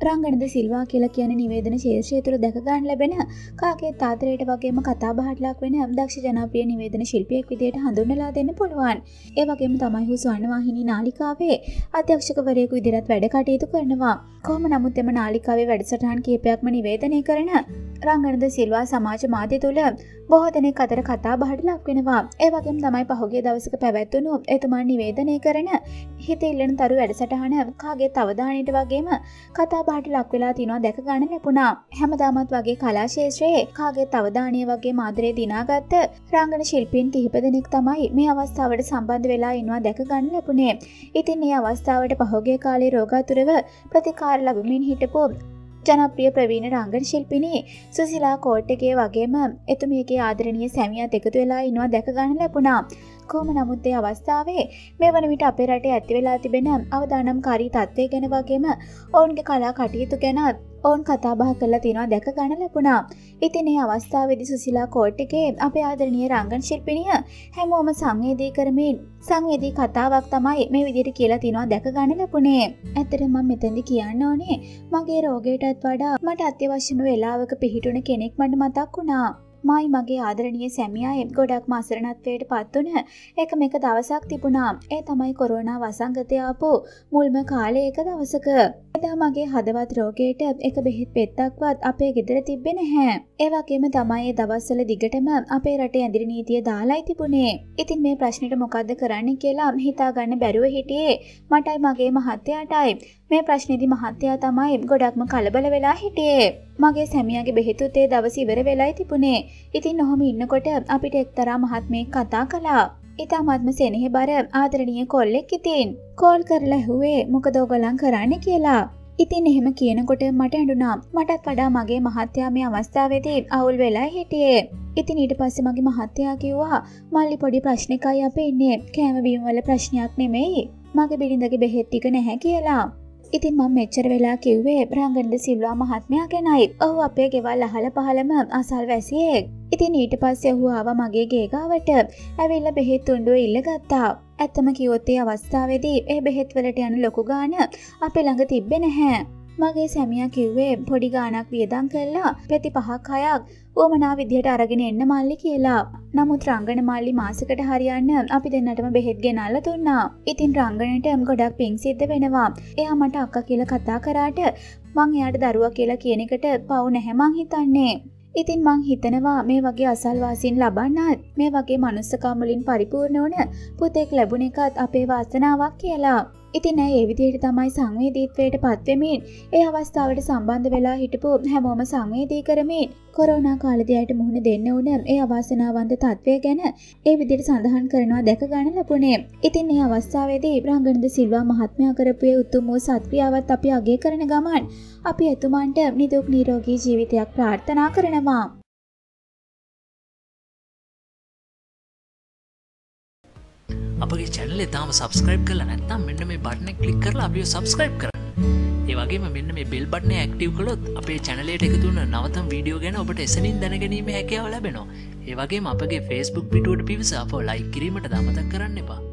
රංගන ද සිල්වා කියලා කියන නිවේදන ශීර්ෂය තුළ දැක ගන්න ලැබෙන කාගේ තාතරයට වගේම කතා බහට ලක් වෙන දක්ෂ ජනප්‍රිය නිවේදන ශිල්පියෙක් විදිහට හඳුන්වලා දෙන්න පුළුවන්. ඒ වගේම තමයි ඔහු ස්වර්ණවාහිනී නාලිකාවේ අධ්‍යක්ෂකවරයෙකු විදිහට වැඩ කටයුතු කරනවා. කොහොම නමුත් එම නාලිකාවේ වැඩසටහන් කිහිපයක්ම නිවේදනය කරන රංගන ද සිල්වා සමාජ මාධ්‍ය තුළ බොහෝ දෙනෙක් අතර කතා බහට ලක් වෙනවා. ඒ වගේම තමයි පහුගිය දවසක පැවැත්වුණු එතුමා නිවේදනය කරන හිත ඉල්ලන තරු වැඩසටහන කාගේ අවධානයට වගේම කතා බහට ලක් වෙලා තිනවා දැක ගන්න ලැබුණා. හැමදාමත් වගේ කලා ශාස්ත්‍රයේ කාගේ අවධානය වගේ මාදරේ දිනාගත්ත රංගන ශිල්පීන් කිහිප දෙනෙක් තමයි මේ අවස්ථාවට සම්බන්ධ වෙලා ඉනවා දැක ගන්න ලැබුණේ. ඉතින් මේ අවස්ථාවට පහුගිය කාලේ රෝගාතුරව ප්‍රතිකාර ලැබමින් හිටපු ජනප්‍රිය ප්‍රවීණ රංගන ශිල්පිනී සුසිලා කෝට්ටගේ වගේම එතුමියගේ ආදරණීය සැමියාත් එකතු වෙලා ඉනවා දැක ගන්න ලැබුණා. කොහොම නමුත් මේ අවස්ථාවේ මේ වන විට අපේ රටේ ඇති වෙලා තිබෙන අවදානම්කාරී තත්ත්වය ගැන වගේම ඔවුන්ගේ කලා කටයුතු ගැන ඔවුන් කතා බහ කරලා තිනවා දැක ගන්න ලැබුණා. ඉතින් මේ අවස්ථාවේදී සුසිලා කෝට්ටගේ අපේ ආදරණීය රංගන ශිල්පිනිය හැමෝම සංවේදී කරමින් සංවේදී කතාවක් තමයි මේ විදිහට කියලා තිනවා දැක ගන්න ලැබුණේ. ඇත්තටම මම මෙතනදී කියන්න ඕනේ මගේ රෝගයටත් වඩා මට අත්‍යවශ්‍යම වෙලාවක පිහිටුණ කෙනෙක් මට මතක් වුණා. මයි මගේ ආදරණීය සැමියායි ගොඩක්ම අසරණත්වයට පත් වුණ එකම එක දවසක් තිබුණා. ඒ තමයි කොරෝනා වසංගතය ආපු මුල්ම කාලේ එක දවසක. එදා මගේ හදවත් රෝගයට එක බෙහෙත් පෙත්තක්වත් අපේ ගෙදර තිබ්බේ නැහැ. ඒ වගේම තමයි ඒ දවස්වල දිගටම අපේ රටේ ඇඳිරි නීතිය දාලායි තිබුණේ. ඉතින් මේ ප්‍රශ්නෙට මොකද්ද කරන්න කියලා හිතා ගන්න බැරුව හිටියේ මටයි මගේ මහත්තයාටයි. මේ ප්‍රශ්නේදී මහත්තයා තමයි ගොඩක්ම කලබල වෙලා හිටියේ. මගේ සැමියාගේ බෙහෙතුත් ඒ දවස් ඉවර වෙලයි තිබුණේ. ඉතින් ඔහොම ඉන්නකොට අපිට එක්තරා මහත්මයෙක් කතා කළා. ඉතාමත්ම සෙනෙහබර ආදරණීය කොල්ලෙක් ඉතින් කෝල් කරලා ඇහුවේ මොකද ඔයගොල්ලන් කරන්නේ කියලා. ඉතින් එහෙම කියනකොට මට ඇඬුණා. මටත් වඩා මගේ මහත්තයා මේ අවස්ථාවේදී අවුල් වෙලා හිටියේ. ඉතින් ඊට පස්සේ මගේ මහත්තයා කිව්වා මල්ලි පොඩි ප්‍රශ්නයකයි අපි ඉන්නේ. කෑම බීම වල ප්‍රශ්නයක් නෙමෙයි. මගේ බිරිඳගේ බෙහෙත් ටික නැහැ කියලා. ඉතින් මම මෙච්චර වෙලා කිව්වේ රංගන ද සිල්වා මහත්මයා ගැනයි. ඔහු අපේ ගෙවල් අහල පහලම අසල්වැසියෙක්. ඉතින් ඊට පස්සේ ඔහු ආවා මගේ ගේ ගාවට. ඇවිල්ලා බෙහෙත් තුණ්ඩුව ඉල්ලගත්තා. ඇත්තම කිව්වොත් ඒ අවස්ථාවේදී ඒ බෙහෙත් වලට යන ලොකු ගාණ අපේ ළඟ තිබ්බේ නැහැ. මගේ සැමියා කිව්වේ පොඩි ගාණක් වියදම් කළා පෙති 5-6ක් උවමනා විදිහට අරගෙන එන්න මල්ලි කියලා. නමුත් රංගන මල්ලි මාසෙකට හරියන්න අපි දෙන්නටම බෙහෙත් ගෙනල්ලා දුන්නා. ඉතින් රංගනට ගොඩක් පිං සිද්ධ වෙනවා. එයා මට අක්කා කියලා කතා කරාට මං එයාට දරුවා කියලා කියන එකට පව් නැහැ මං හිතන්නේ. ඉතින් මං හිතනවා මේ වගේ අසල්වාසීන් ලබන්නත් මේ වගේ මනුස්සකම් වලින් පරිපූර්ණ වුණ පුතෙක් ලැබුණ එකත් අපේ වාසනාවක් කියලා. ඉතින් ඒ විදිහට තමයි සංවේදීත්වයට පත් වෙමින් ඒ අවස්ථාවට සම්බන්ධ වෙලා හිටපු හැමෝම සංවේදී කරමින් කොරෝනා කාලෙදීට මුහුණ දෙන්න උන ඒ අවාසනාවන්ත තත්ත්වය ගැන ඒ විදිහට සඳහන් කරනවා දැක ගන්න ලැබුණේ. ඉතින් මේ අවස්ථාවේදී රංගන ද සිල්වා මහත්මයා කරපු ඒ උතුම් වූ සත්ක්‍රියාවත් අපි අගය කරන ගමන් අපි එතුමන්ට නිදුක් නිරෝගී ජීවිතයක් ප්‍රාර්ථනා කරනවා. අපගේ channel එක තාම subscribe කරලා නැත්නම් මෙන්න මේ button එක click කරලා අපිව subscribe කරන්න. ඒ වගේම මෙන්න මේ bell button එක active කළොත් අපේ channel එකට එකතු වෙන නවතම වීඩියෝ ගැන ඔබට එසනින් දැනගැනීමේ හැකියාව ලැබෙනවා. ඒ වගේම අපගේ Facebook පිටුවට පිවිස අපව like කිරීමට අමතක කරන්න එපා.